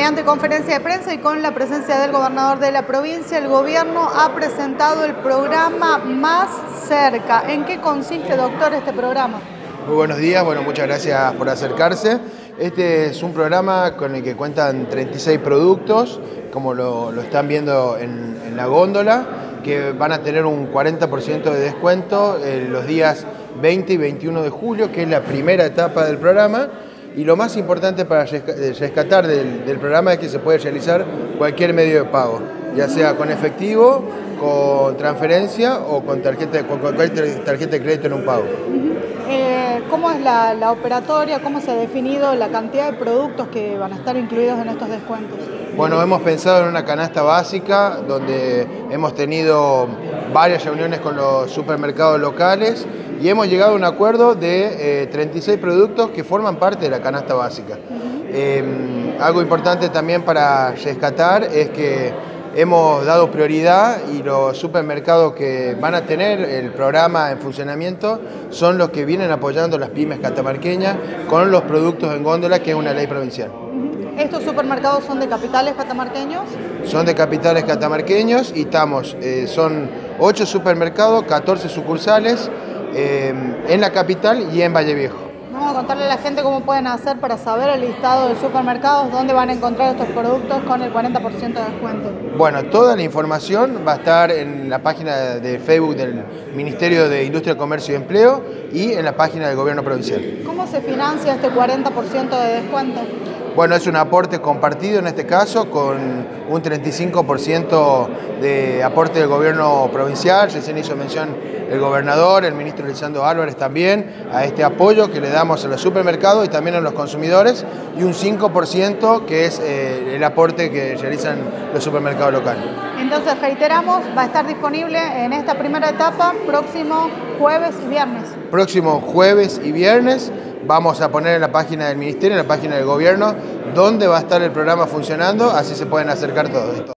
Mediante conferencia de prensa y con la presencia del gobernador de la provincia, el gobierno ha presentado el programa Más Cerca. ¿En qué consiste, doctor, este programa? Muy buenos días, muchas gracias por acercarse. Este es un programa con el que cuentan 36 productos, como lo están viendo en la góndola, que van a tener un 40% de descuento los días 20 y 21 de julio, que es la primera etapa del programa. Y lo más importante para rescatar del programa es que se puede realizar cualquier medio de pago, ya sea con efectivo, con transferencia o con cualquier tarjeta de crédito en un pago. ¿Cómo es la operatoria? ¿Cómo se ha definido la cantidad de productos que van a estar incluidos en estos descuentos? Bueno, hemos pensado en una canasta básica donde hemos tenido varias reuniones con los supermercados locales y hemos llegado a un acuerdo de 36 productos que forman parte de la canasta básica. Algo importante también para rescatar es que hemos dado prioridad y los supermercados que van a tener el programa en funcionamiento son los que vienen apoyando las pymes catamarqueñas con los productos en góndola, que es una ley provincial. ¿Estos supermercados son de capitales catamarqueños? Son de capitales catamarqueños y son 8 supermercados, 14 sucursales en la capital y en Valle Viejo. Vamos a contarle a la gente cómo pueden hacer para saber el listado de supermercados, dónde van a encontrar estos productos con el 40% de descuento. Bueno, toda la información va a estar en la página de Facebook del Ministerio de Industria, Comercio y Empleo y en la página del Gobierno Provincial. ¿Cómo se financia este 40% de descuento? Bueno, es un aporte compartido en este caso con un 35% de aporte del Gobierno Provincial. Recién hizo mención el gobernador, el ministro Lisandro Álvarez también, a este apoyo que le damos a los supermercados y también a los consumidores, y un 5% que es el aporte que realizan los supermercados locales. Entonces, reiteramos, va a estar disponible en esta primera etapa próximo jueves y viernes. Próximo jueves y viernes vamos a poner en la página del Ministerio, en la página del Gobierno, dónde va a estar el programa funcionando, así se pueden acercar todos.